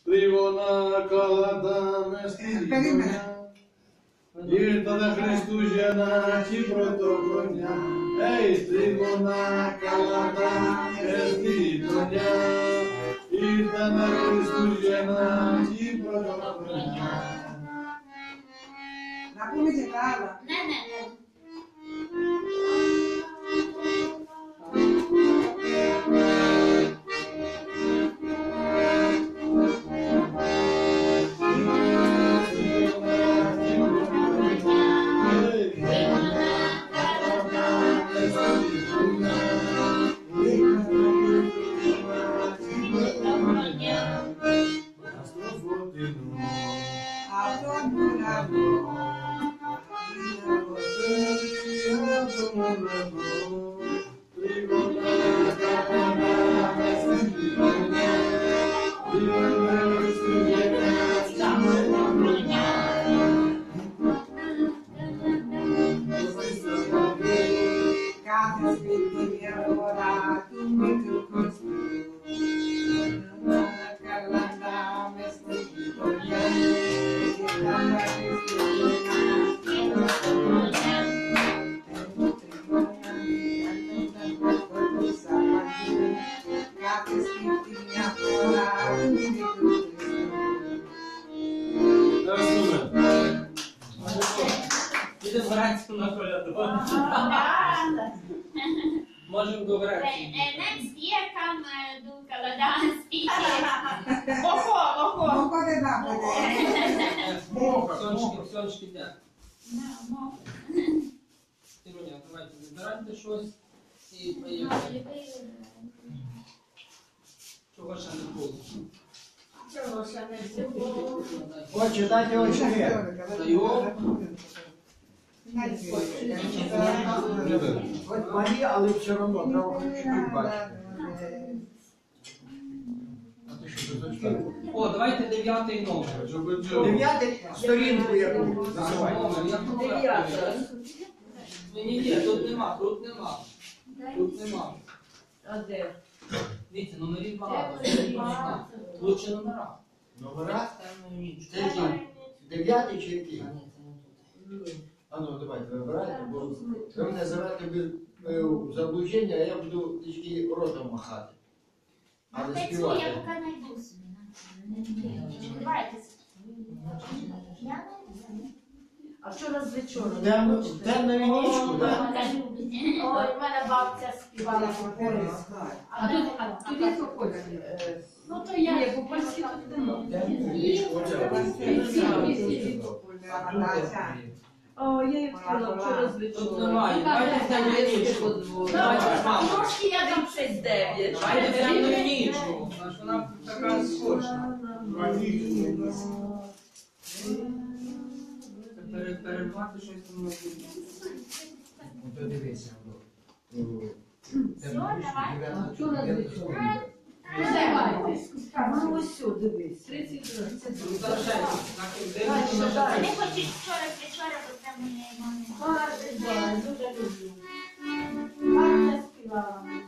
Trivona kalada mestigonia. Ірта Христу жена, чи протоконя. Ей, Тривона kalada mestigonia. Ірта Христу жена, чи протоконя. Напомните Карла. Не. Можемо до Греції. Next year come do Kaladan speeches. Охо. Моко де буде. Сонечки де. Іруня, давайте вибирайте щось і поїхали. Чого ще не було? Хоче дати очі. Даю. Хоч малі, але все одно треба включити бачити. О, давайте 9-й номер. 9 сторінку яку називають. Номер, я тут 9. Ні, тут нема. А де? Дивіться, номерів багато. Лучше номера. Номера? Темну ніч. Це які? 9 чи які? А, ні, це не тут. А ну, давайте, вибирайте, бо ви мене завете в заблуждення, а я буду тільки ротом махати. А не Я співати. поки найду собі. Відкривайтеся. Я найду. А вчора з вечора? Темну вінічку, так? Ой, в мене бабця співала по-польськи. А тут є по-польськи? Ну то я. Ні, по-польськи тут нема. О, я їх вчора вчора з Тут вечора. немає. Давайте в темну нічку. Давайте, мама. Трошки я там 6-9. Давайте в темну нічку. Вона така скучна. Перервати щось там не буде. Ну, дивися. Ну ось сюди, дивись. 32. Вони хочуть вчора з вечора, бо це моє мами. Гарний, дуже люблю. Бабця співала мене.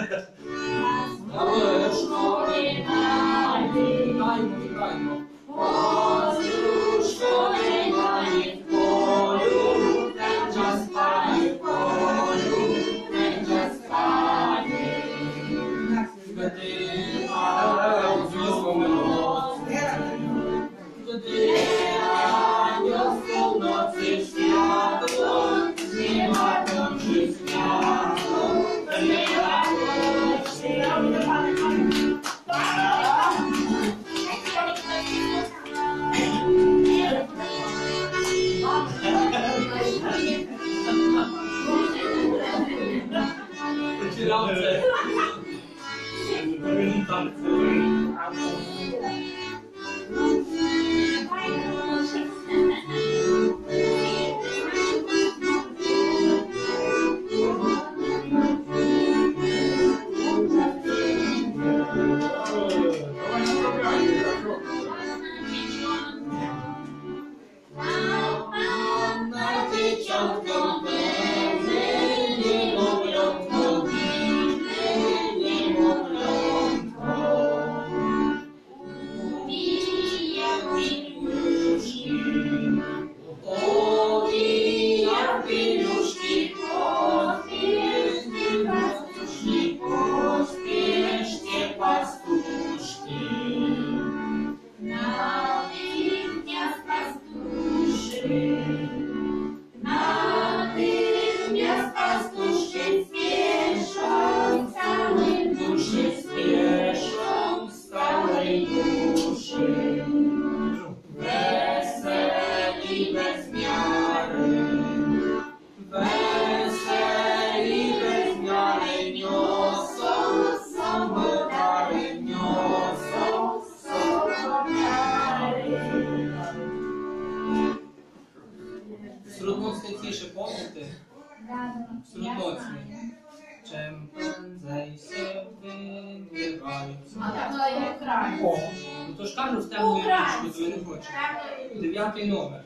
Вітаємо. тихіше помните? Рядом. Срудоцький. Чемпанзей себе вибираються. А так вона є край. О, ну то ж кажу, в темну річку, то ви не хочете. 9-й номер.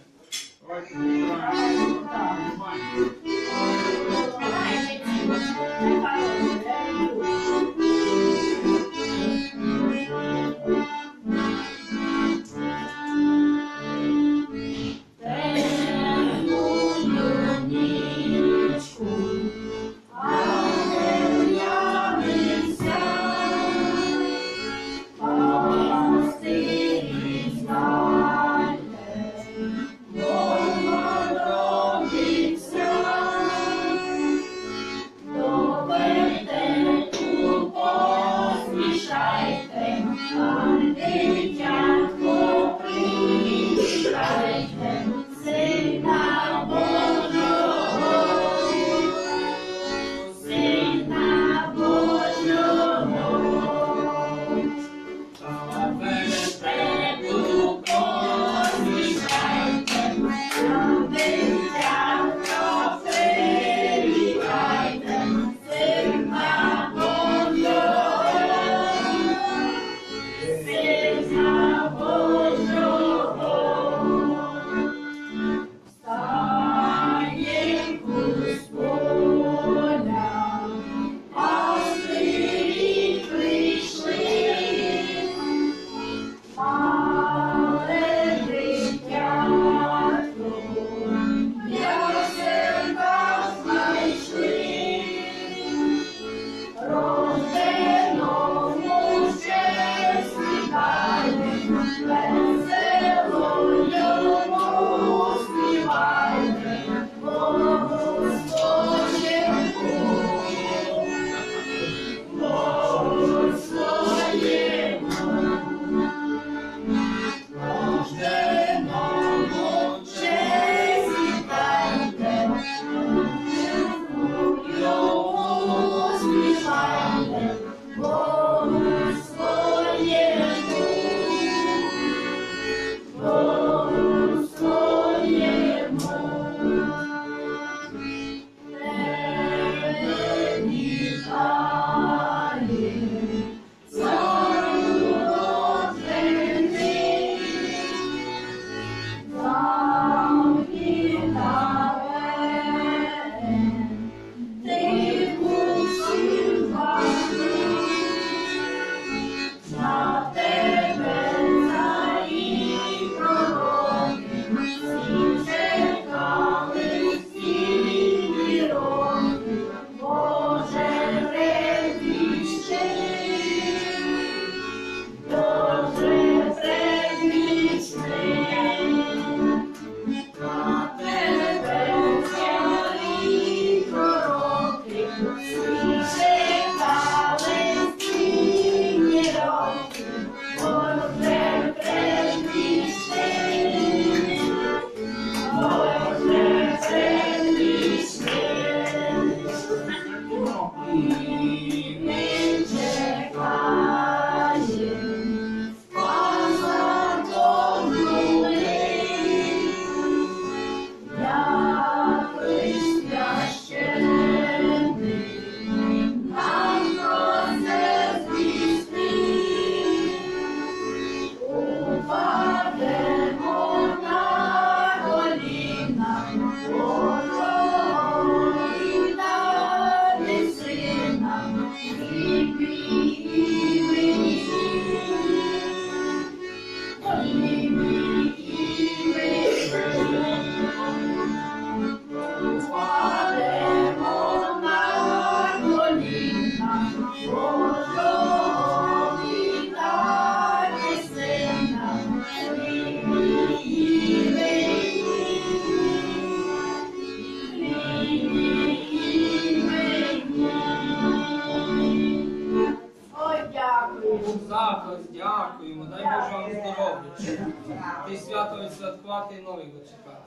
Дякуємо, дай Боже вам здоров'я. Ти свято відсвяткувати і новий дочекати.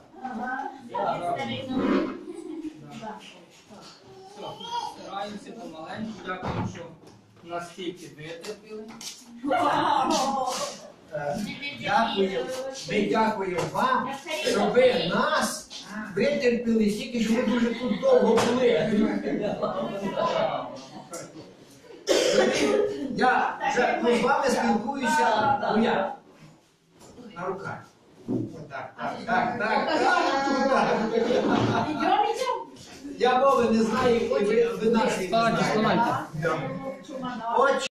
Все, стараємося помаленьку, дякуємо, що настільки витерпіли. Дякую. Ми дякуємо вам, що ви нас Витерпіли стільки, що ви дуже тут довго були. Я вже з вами спілкуюся, ну як? На руках. Так. Я мови не знаю, і ви наші не знаєте. Отче.